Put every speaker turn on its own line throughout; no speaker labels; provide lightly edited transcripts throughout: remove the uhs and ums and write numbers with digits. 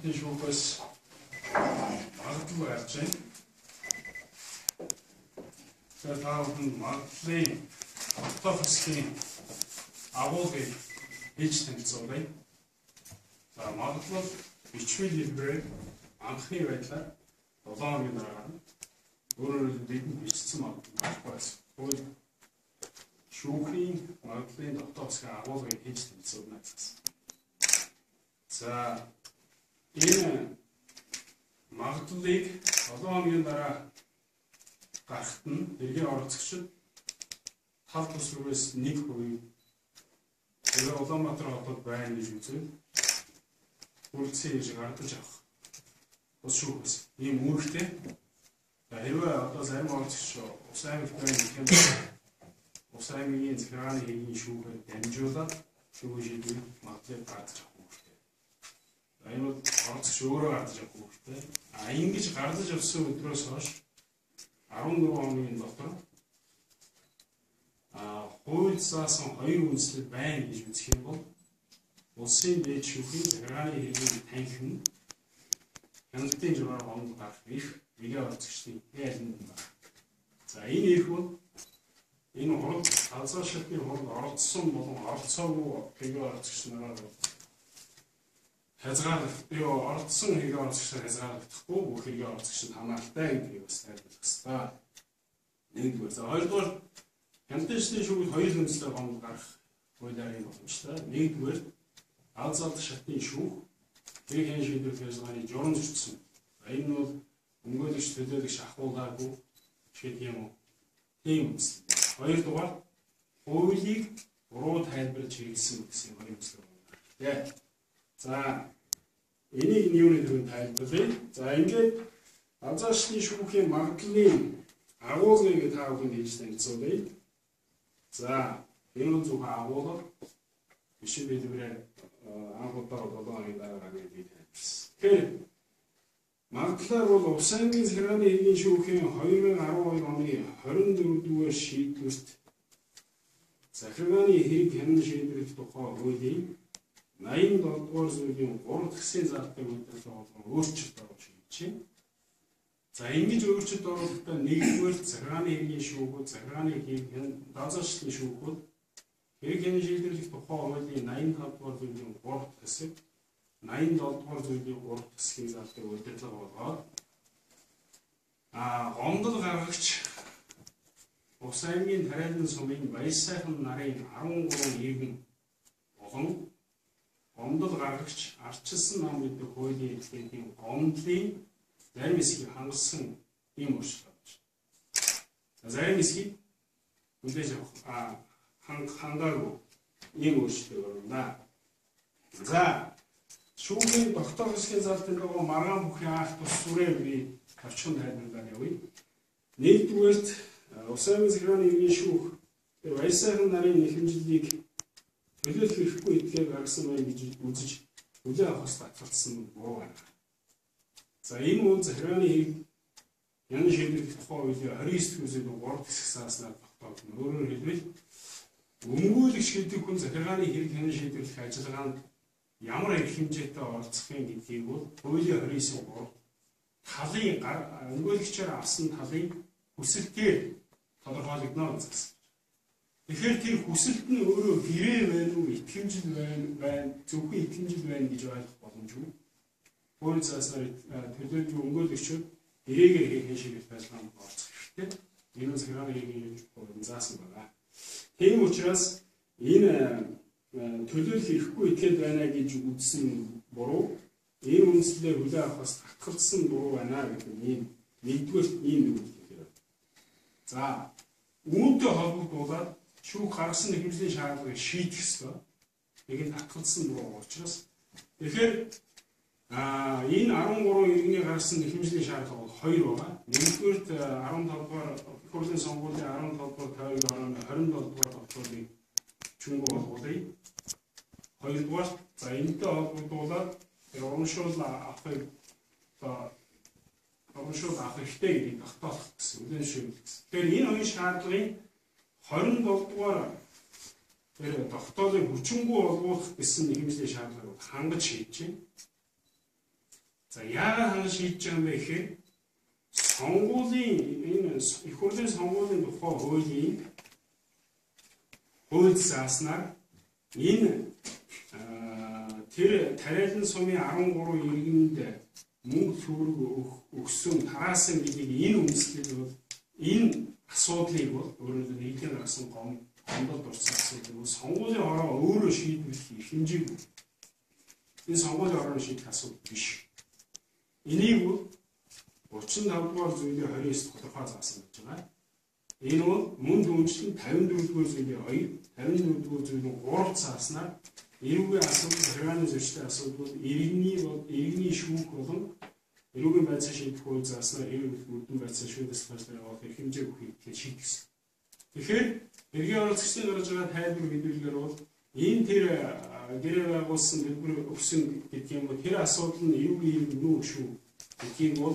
шатны шүүхээс магадлал гарч байна. Тэгэхээр та бүхэн магадлалын автофисхийн агуулгыг хийж танилцуулъя. За магадлал бичвэл хэлбэрээр анхны байдлаар 7 хоногийн дараа өөрөөр хэлбэл бичсэн магадлал байхгүй байсан. Тэгвэл шүүхийн магадлалын автофисхийн агуулгыг хийж танилцуулна гэсэн. За энэ магадлалыг 7 хоногийн дараа гарахт нь эргийн оролцогчид тав тус рүүээс 1% тэр Улаанбаатар хотод байна гэж үзвэл үлдсэн гэж гардаж авах. Ус шүүхээс ийм үүрэгтэй. Хэрвээ одоо зарим оролцогч ус аймагт байна гэх юм бол ус аймгийн захиргааны хэргийн шүүхээр дамжуулаад шүүхийн шийдвэрийг магадлалыг гардаж авах үүрэгтэй. Энэ бол оролцогч өөрөө гардаж авах үүрэгтэй. Ингэж гардаж авсан өдрөөс хойш 14 хоногийн дотор хууль заасан 2 үндслэл байна гэж үзэх юм бол улсын дээд шүүхийн захиргааны хэргийн танхим хяналтын жураар гонд гарах их эргийн оролцогчдын ялан байна. За энэ их бол энэ хурд талзаа шатны хурд оролцсон болон оролцоогүй эргийн оролцогч нараар оролцсон эргийн оролцогчдод хязгаарлагдахгүй бүх эргийн оролцогчдод хамааралтай гэдгийг бас тайлбарлах хэрэгтэй. Нэгдүгээр. За хоёрдугаар хяналтын шүүхэд 2 үндслээр гонд гарах хуулиар юм боломжтой. Нэгдүгээр аль залт шатны шүүх хэргийн шийдвэрлэх ажиллагааны журам зөрчсөн. Энэ бол өмгөөлөгч төлөөлөгч ахуулаагүй шиг юм уу? Тийм үндслэл. Хоёрдугаар хуулийг буруу тайлбарлаж хэрэглэсэн гэсэн хоёр үндслэл байна. За энийг юуны төрөнд тайлбарлая. За ингээд аль залт шатны шүүхийн магадлалын агуулгыг та бүхэнд хийж танилцуулъя. За энэ нь зөвхөн агуулга биш бидгээр анх удаа 7 хоногийн дараа гэдэг тайлбарсан. Тэгэхээр магадлалаар бол Улс аймгийн захиргааны хэргийн шүүхийн 2012 оны 24 дугаар шийдвэрт захиргааны хэрэг хянан шийдвэрлэх тухай хуулийн 87 дугаар зүйлийн 3 хэсгийн залтыг үйлдвэрлэх өөрчлөлт оруулж шийджээ. За ингэж өөрчлөлт оруулахдаа нэгдүгээр захиргааны хэргийн шүүхүүд, захиргааны хэргийн даазаалшны шүүхүүд хэрэг хянан шийдвэрлэх тухай хуулийн 85 дугаар зүйлийн 3 хэсэг, 87 дугаар зүйлийн 3 хэсгийн залтыг үйлдвэрлэх болгоод гомдол гаргагч Улс аймгийн тариалан сумын баяр сайхан нарын 13 иргэн болон гомдол гаргагч арчилсан нам гэдэг хуулийн этгээдийн гомдлын зарим хэсгийг хангасан ийм өөрчлөлт байна. Зарим хэсгийг хүлээж авах хангаагүй ийм өөрчлөлт байна. За шүүхийн тогтоох хэсгийн залтын дагуу маргаан бүхий анх тус сүрээ би тавчхан тайлбарлаад явъя. Нэгдүгээрт Улс аймгийн захиргааны хэргийн шүүх баяр сайхан нарын нэхэмжлэлийг төлөөлөх хэрэггүй этгээд гаргасан байна гэж үзэж хүлээн авахаас татгалцсан буруу байна. За энэ үйл захиргааны хэрэг хянан шийдвэрлэх тухай хуулийн 29 төсөв 3 хэсэг зааснаар тогтоогдно. Өөрөөр хэлбэл өмгөөлөгч гэдэг хүн захиргааны хэрэг хянан шийдвэрлэх ажиллагаанд ямар эрх хэмжээтэй оролцохын гэдгийг бол хуулийн 29-3 талын өмгөөлөгчөөр авсан талын хүсэлтээр тодорхойлогдно гэсэн. Тэгэхээр тэр хүсэлт нь өөрөө гэрээ байна уу, итгэмжил байна, зөвхөн итгэмжил байна гэж ойлгох боломжгүй. Хуулийн зааснаар төлөөллийн өмгөөлөгчид гэрээгээр хийх шийдвэрлэх ажиллагаанд оролцох хэрэгтэй. Энэ захиргааны хэргийн хуулийн заасан байна. Тийм учраас энэ төлөөлөх хэрэггүй этгээд байна гэж үзсэн буруу, энэ үндслээр хүлээн авахаас татгалцсан буруу байна гэдэг ийм нэгдүгээр ийм нэг үйл. За үүнтэй холбогдуулаад шүүх гаргасан нэхэмжлийн шаардлагыг шийдэх ёстой. Нэг нь татгалцсан буруу учраас тэгэхээр энэ 13 иргэний гаргасан нэхэмжлийн шаардлага бол 2 байгаа. Нэгдүгээрт 15 дугаар хуулийн сонгуулийн 15 дугаар тавиг орон 27 дугаар тогтоолыг чүнг болгуулъя. Хоёрдугаар за энэтэй холбогдуулаад урамшуул авахыг хэрэгтэй гэдгийг тогтоох гэсэн үгэн шийдвэрлэх гэсэн. Тэгэхээр энэ хоёр шаардлагын 27 дугаар тэр тогтоолыг хүчингүй болгох гэсэн нэхэмжлийн шаардлагыг хангаж шийдэж байна. За яагаад ханаж шийдэж байгаа юм бэ гэхээр сонгуулийн энэ их хурлын сонгуулийн тухай хуулийн хууль зааснаар энэ тэр тариалан сумын 13 иргэнд мөнгө төгрөг өгсөн тараасан гэдгийг энэ үндэслэл бол энэ асуудлыг бол өөрөөр нийтийн гаргасан гомдол дурсан асуудал бол сонгуулийн хороо өөрөө шийдвэрлэх эрх хэмжээгүй. Энэ сонгуулийн хороо шийдэх асуудал биш. Энийг бол 35 дугаар зүйлийн 29-т тодорхой заасан гэж байгаа. Энэ бол мөн дүнчлэн 54 дугаар зүйлийн 2, 54 дугаар зүйлийн 3 зааснаар эрүүгийн асуудал, харгааны зөрчлийн асуудал, иргэний шүүх болон эрүүгийн байдлыг шийдэх хууль зааснаар эрүүгийн бүрдэн байдлыг шийдэх талаар явах эрх хэмжээ өгөхийг шийдгэсэн. Тэгэхээр эргийн оролцогчдын гаргаж байгаа тайлбар мэдүүлгээр бол энэ тэр гэрээ байгуулсан төлбөр өгсөн гэдэг юм бол тэр асуудал нь эрүүгийн иргэн нүү шүү гэдгийг бол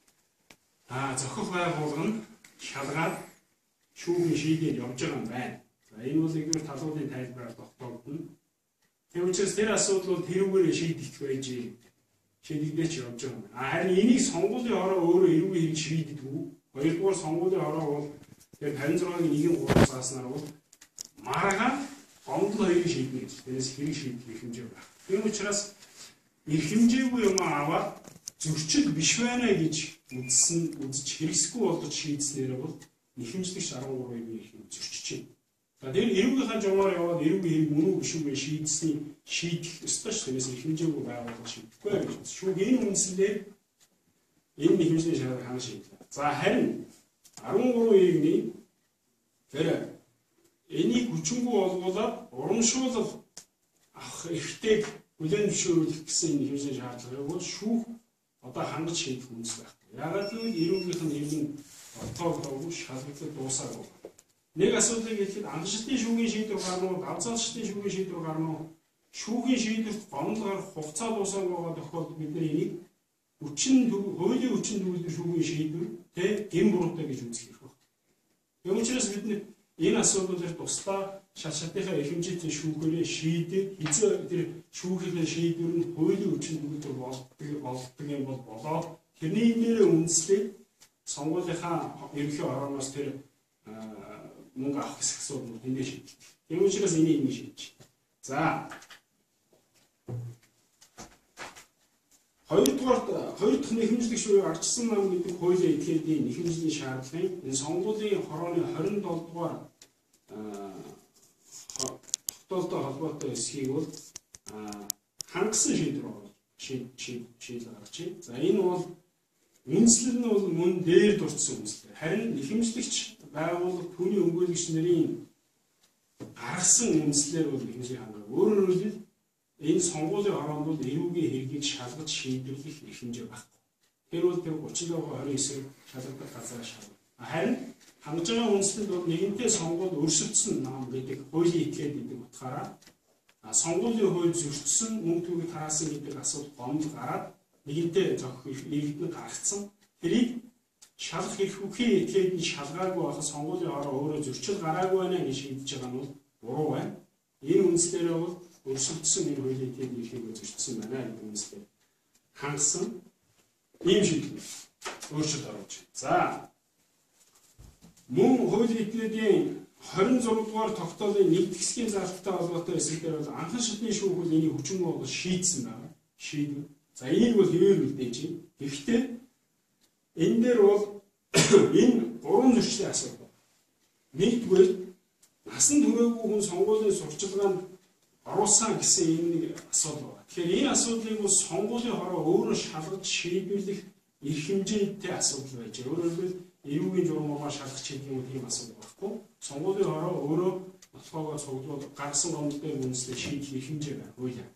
зохих байгуулгын шалгаад шүүхийн шийдээд явж байгаа юм байна. За энэ бол нэгдүгээр талуудын тайлбараар тогтоогдно. Тэр учраас тэр асуудал бол тэрүүгээр шийдэгдэх байж шийдэгдэж явж байгаа юм. Харин энийг сонгуулийн хороо өөрөө эрүүгийн хэрэг шийддэггүй. Хоёрдугаар сонгуулийн хороо бол тэр 56-гийн 1-3 зааснаар бол маргаан гомдол хоёрыг шийднэ гэж. Тэрээс хэрэг шийдэх эрх хэмжээ байна. Тийм учраас эрх хэмжээгүй юм аваад зөрчил биш байна гэж үзэж хэрэгсгүй болж шийдснээр бол нэхэмжлэгч 13-ыг эрх зөрчиж байна. За тэр эрүүгийнхаа жомоор яваад эрүүгийн хэрэг мөн үү биш үү гэж шийдэх ёстой ч тэрээс эрх хэмжээгүй байгуулах шийдэхгүй гэж. Шүүх энэ үндсээр энэ нэхэмжлийн шаардлага хана шийдлээ. За харин 13 иргэний тэр энийг хүчингү олгуулад урамшуулал авах эрхтэйг хүлээн зөвшөөрөх гэсэн энэ нэхэмжлийн шаардлагыг бол шүүх одоо хангаж шийдэх үндэс байхгүй. Яагаад гэвэл эрүүгийнх нь иргэн отоогдоогүй шалгагдаад дуусаагүй. Нэг асуудлыг хэлэхэд анхшилтын шүүхийн шийдвэр гарна уу, давцаалчдын шүүхийн шийдвэр гарна уу, шүүхийн шийдвэрт гомдол гарах хугацаа дуусаагүй байгаа тохиолдолд бид нар энийг хуулийн хүчин төгөлдөр шүүхийн шийдвэр гэм буруутай гэж үзэх хэрэг байна. Юм учраас бид энэ асуудлыг туслаа шалшаатынхаа эрх хэмжээтэй шүүхээрээ шийдээд эзэн тэр шүүхийн шийдвэр нь хуулийн хүчин төгөлдөр болдог юм бол болоод тэрний нэрээ үндэслээд сонгуулийнхаа ерөнхий орооноос тэр мөнгө авах гэсэн асуудал тэндээ шийддэг. Тийм учраас энийг шийдэж. За хоёр дахь нэхэмжлэг шүүгийг ардчилсан нам гэдэг хуулийн этгээдийн нэхэмжлийн шаардлагын энэ сонгуулийн хорооны 27 дугаар тогтоолтой холбоотой эсхийг бол хангасан шийдэл гаргаж байна. За энэ бол үндэслэл нь бол мөн дээр дурдсан үндэслэл. Харин нэхэмжлэгч байгууллага түүний өмгөөлөгч нарын гаргасан үндэслэлээр бол нэхэмжлэг хангадаг. Өөрөөр хэлбэл энэ сонгуулийн хороонд бол эрүүгийн хэргийг шалгаж шийдвэрлэх эрх хэмжээ байхгүй. Тэр бол тэр 30-29 шалгагдах газар шалгав. Харин хангаж байгаа үндэслэл бол нэгэнтээ сонгуульд өрсөлдсөн нам гэдэг хуулийн этгээд гэдэг утгаараа сонгуулийн хууль зөрчсөн мөнгө төгрөг тараасан гэдэг асуудал гомдол гараад нэгэнтээ зохих иргэдэд гаргацсан. Тэрийг шалгах эрх бүхий этгээдийн шалгаагүй болох сонгуулийн хороо өөрөө зөрчил гараагүй байна гэж шийдэж байгаа нь бол буруу байна. Энэ үндслээрээ бол өрсөлдсөн энэ хуулийн этгээдийн эрхийг зөрчсөн байна гэдэг үндслээр хангасан ийм шийдэл өөрчлөлт оруулж байна. За мөн хуулийн этгээдийн 26 дугаар тогтоолын 1 хэсгийн залттай холбоотой эсэлдэр бол анхан шатны шүүх бол энийг хүчингү бол шийдсэн байна. Шийдвэр. За энийг бол хэвээр үлдээж байна. Гэхдээ энэ дээр бол энэ гурван зөрчлийн асуудал. Нэгдүгээр насан туршаагүй хүн сонгуулийн сурчлаганд оруулсан гэсэн энэ нэг асуудал байна. Тэгэхээр энэ асуудлыг бол сонгуулийн хороо өөрөө шалгаж шийдвэрлэх эрх хэмжээтэй асуудал байж байна. Өөрөөр хэлбэл эрүүгийн журмаар шалгах чиглэл юм тийм асуудал байхгүй. Сонгуулийн хороо өөрөө нотгоогоо цуглуулж гаргасан гомдолтой үндэслэл шийдэх эрх хэмжээ байна. Хуулиар.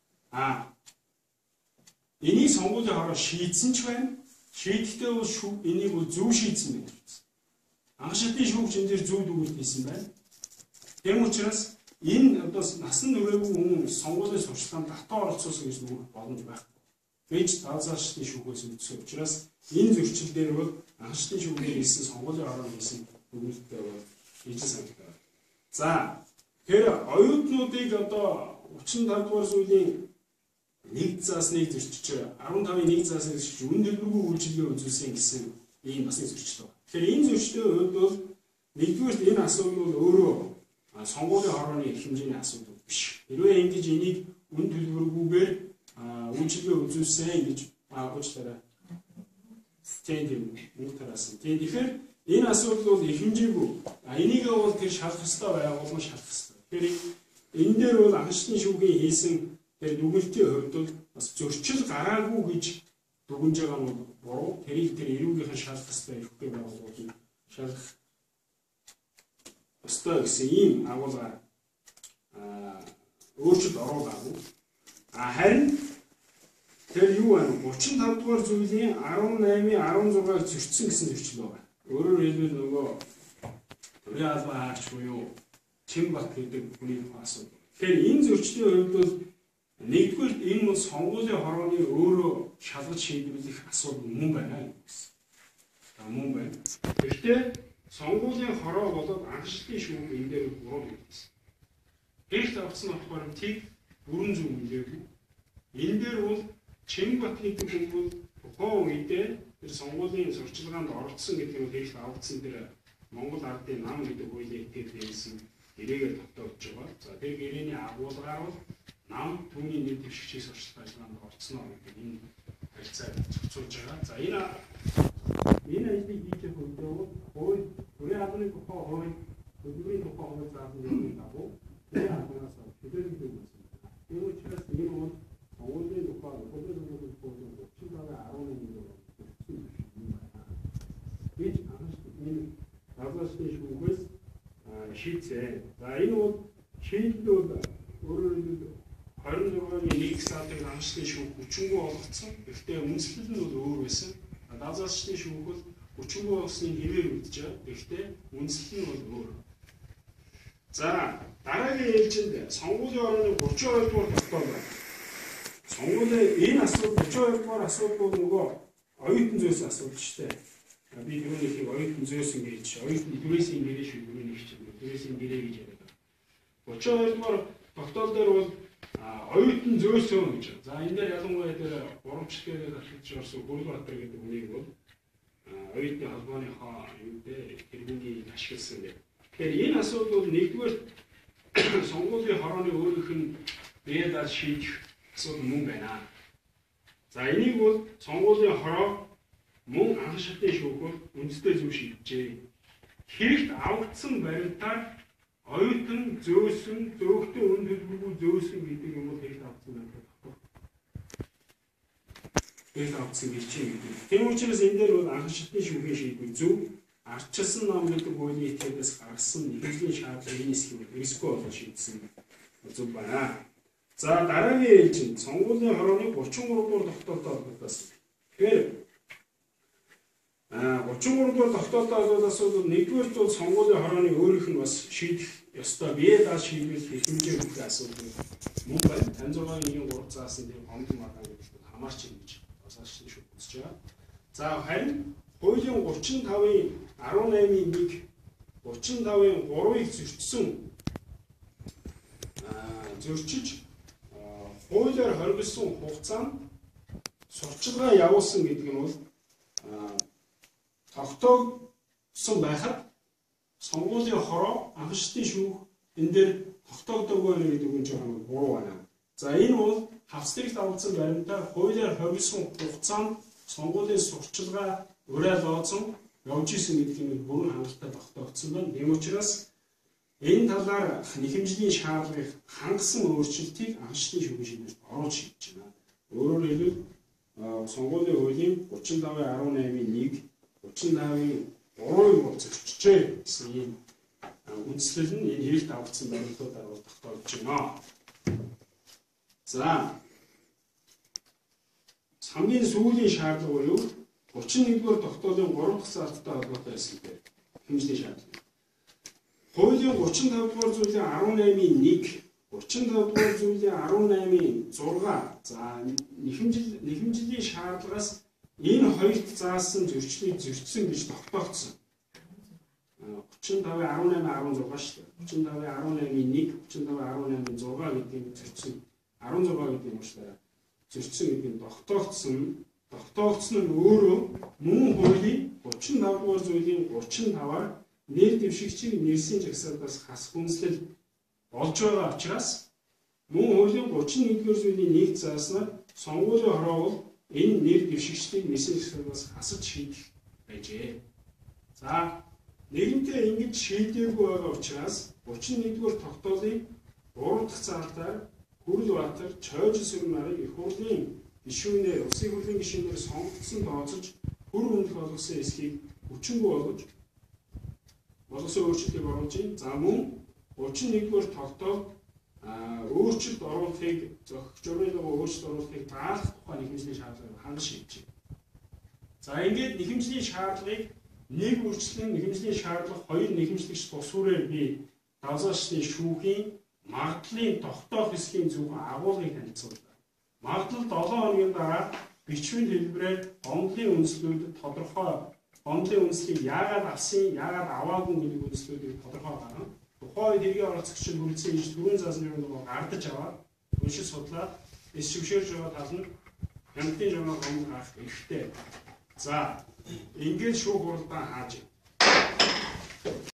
Энийг сонгуулийн хороо шийдсэн ч байна. Шийдэхдээ бол энийг бол зөв шийдсэн байх гэсэн. Анх шатны шүүгч энэ дээр зөв дүгнэлт хийсэн байна. Тэм учраас энэ одоо насан туршаагүй хүн сонгуулийн сурчлаганд татаа оролцуулсан гэж нүгэх боломж байхгүй. Бэж давзаашны шүүхээс үүдсэн учраас энэ зөрчил дээр бол анх шатны шүүгээр хийсэн сонгуулийн хороо хийсэн дүгнэлттэй бол хийж санагдав. За тэгэхээр оюутнуудыг одоо 35 дугаар зүйлийн нэг заасныг зөрчиж 15-ын нэг заасныг зөрчиж үн дэлбэргүй үйлчлэгээ үзүүлсэн гэсэн ийм бас нэг зөрчил байна. Тэгэхээр энэ зөрчлийн хувьд бол нэгдүгээр энэ асуудал бол өөрөө сонгуулийн хорооны эрх хэмжээний асуудал биш. Хэрвээ ингэж энийг үн төлбөргүйгээр үйлчлэгээ үзүүлсэн гэж уучлаарай. Тийм мөнгө тараасан. Тэгэхээр энэ асуудал бол их хэмжээгүй. Энийг бол тэр шалах ёстой байгууллага шалах ёстой. Тэгэхээр энэ дээр бол анхны шүүхийн хийсэн тэр дүгнэлтийн хувьд бол бас зөрчил гараагүй гэж дүгнж байгаа нь буруу. Тэрийг тэр эрүүгийнхэн шалах ёстой эрхтэй байгууллагууд шалах ёстой гэсэн ийм агуулгаар өөрчлөлт оруулаагүй. Харин тэр юу байна? 35 дугаар зүйлийн 18-ийн 16-ыг зөрчсөн гэсэн зөрчил байна. Өөрөөр хэлбэл нөгөө төрийн албан хаагч буюу Чимбат гэдэг хүний асуудал. Тэгэхээр энэ зөрчлийн хувьд бол нэгдүгээр энэ бол сонгуулийн хорооны өөрөө шалгаж шийдвэрлэх асуудал мөн байна гэсэн. Мөн байна. Гэхдээ сонгуулийн хороо болоод анхшлын шүүх энэ дээр буруу гэсэн. Эрт авсан болохоор тийг бүрэн зөв үлээгүй. Энэ дээр бол Чимбат гэдэг хүн бол тухайн үедээ тэр сонгуулийн сурчлагаанд оролцсон гэдэг нь эрт авсан тэр Монгол ардын нам гэдэг хуулийн этгээд хэлсэн гэрээгээр тогтоож байгаа. За тэр гэрээний агуулгаар бол нам түүний нэр дэвшигчийн сурчлага ажиллагаанд оролцсноо гэдэг энэ харилцааг зохицуулж байгаа. За энэ ажлыг хийж явах үед хууль төрийн албаны тухай хууль хөдөлмөрийн тухай хууль заасан юм дагуу төрийн албанаас хөдөлгөөн үүсгэн. Энэ учраас энэ бол сонгуулийн тухай хөдөлгөөний хуулийн 37-11-ийг гэж энэ албасны шүүхээс шийдсэн. За энэ бол шийдэл бол өөрөөр хэлбэл 26-ны 1 сарын анхны шүүх хүчингүй болгоцсон. Гэхдээ үндэслэл нь бол өөр байсан. Даазаачны шүүх бол хүчингүй болсныг хэвээр үзэж байгаа. Гэхдээ үндэслэл нь бол өөр. За дараагийн ээлжинд сонгуулийн орны 32 дугаар тогтоол байна. Сонгуулийн энэ асуудал 32 дугаар асуудал бол нөгөө оюутан зөөс асуудал шүү дээ. Би юунийхийг оюутан зөөс ингэж оюутан дүрээсийн гэрээ шүү юунийх чинь дүрээсийн гэрээ гэж яриад байна. 32 дугаар тогтоол дээр бол оюутан зөөсөө гэж. За энэ дээр ялангуяа тэр урамчлалыг ашиглаж орсон Гүрбатар гэдэг хүнийг бол оюутны холбооныхоо юудээ тэргүүнийг ашигласан гэх. Тэгэхээр энэ асуудал бол нэгдүгээр сонгуулийн хорооны өөрийнх нь бэдад шийдэх асуудал мөн байна. За энийг бол сонгуулийн хороо мөн анх шатны шүүхөөр үндэстэй зөв шийджээ. Хэрэгт авагдсан баримтаар оюутан зөөсөн, зөөгтэй үн төлбөргүй зөөсөн гэдэг юм бол хэрэгт авагдсан баримтаар тогтоох. Хэрэгт авагдсан гэж чинь гэдэг. Тийм учраас энэ дээр бол анх шатны шүүхийн шийдвэр зөв. Ардчилсан нам гэдэг хуулийн этгээдээс гаргасан нэгжлийн шаардлага энэ хэсгийг рискгүй болгож шийдсэн зөв байна. За дараагийн ээлжинд сонгуулийн хорооны 33 дугаар тогтоолтой холбоотой. Тэгэхээр 33 дугаар тогтоолтой асуудал нэгдүгээр бол сонгуулийн хорооны өөрийнх нь бас шийдэх ёстой бие дааш шийдвэрлэх хэмжээ өгөх асуудал мөн байна. 56-ийн 3 заасан дээр гомдон мадан гэдэг хамаарч юм гэж бас шүү үзэж байгаа. За харин хуулийн 35-ын 18-ийн 1 35-ын 3-ыг зөрчиж хуулиар хоригдсон хугацаанд сурчлагаа явуулсан гэдэг нь бол тогтоогдсон байхад сонгуулийн хороо анх шатны шүүх энэ дээр тогтоогдоогүй гэдэг нь жоохон буруу байна. За энэ бол хавцлагт авагдсан баримтаар хуулиар хоригдсон хугацаанд сонгуулийн сурчлагаа уриалооцсон явж исэн гэдэг нь бүрэн хангалттай тогтоогдсон байна. Тийм учраас энэ талаар нэхэмжлийн шаардлагыг хангасан өөрчлөлтийг анх шатны шүүхийн шийдвэрт оруулж шийдэж байна. Өөрөөр хэлбэл сонгуулийн хуулийн 35-18-ийн 1 35-ийн 3-ыг зөрчижээ гэсэн ийм үндслэл нь энэ хэрэгт авагдсан баримтуудаар бол тогтоогдож байна. За хамгийн сүүлийн шаардлага буюу 31-р тогтоолын 3 дахь салттай холбоотой байсан дээр хэмжлийн шаардлага. Хуулийн 35-р зүйлийн 18-ийн 1 35-р зүйлийн 18-ийн 6 за нэхэмжлийн шаардлагаас энэ хоёрт заасан зөрчлийг зөрчсөн гэж тогтоогдсон. 35-18-16 шүү дээ. 35-18-ийн 1 35-18-ийн 6 гэдэг нь зөрчсөн. 16 гэдэг юм шүү дээ. зөрчсөн гэдэг нь тогтоогдсон нь өөрөө мөн хуулийн 35 дугаар зүйлийн 35-аар нэр дэвшигчийг нэрсийн жагсаалтаас хасах үндэслэл болж байгаа учраас мөн хуулийн 31 дугаар зүйлийн 1 зааснаар сонгуулийн хороол энэ нэр дэвшигчдийг нэрсийн жагсаалтаас хасаж шийдэх байжээ. За нэгэнтээ ингэж шийдээгүй байгаа учраас 31 дугаар тогтоолын 3 дахь заалтаар Хүрлбаатар Чойжин сүрэн нарыг их хурлын гишүүнээр улсын хурлын гишүүнээр сонгогдсон тооцож хөр хүндлэх болгосон эсхийг хүчингүй болгосон өөрчлөлтийг оруулж байна. За мөн 31 дугаар тогтоол өөрчлөлт оруулахыг зохицож байгаа өөрчлөлт оруулахыг даалгах тухай нэхэмжлийн шаардлагыг хангаж шийдэж байна. За ингээд нэхэмжлийн шаардлагыг нэг үржлэн нэхэмжлийн шаардлага хоёр нэхэмжлэгч тус хүрээр би давзаачны шүүхийн магадлалын тогтоох хэсгийн зөвхөн агуулгыг танилцуулдаг. Магадлал 7 хоногийн дараа бичвэн хэлбэрээр гомдлын үндслүүдэд тодорхой гомдлын үндслийг яагаад авсан, яагаад аваагүй гэдэг үндслүүдийг тодорхой гаргана. Тухайн хэргийн оролцогч хүрэлцэн иж дөрвөн заасны өмнө гардаж аваад уншиж судлаад эс шившэрж байгаа тал нь хяналтын журнал гомд гарах хэрэгтэй. За ингээд шүүх хуралдаан хааж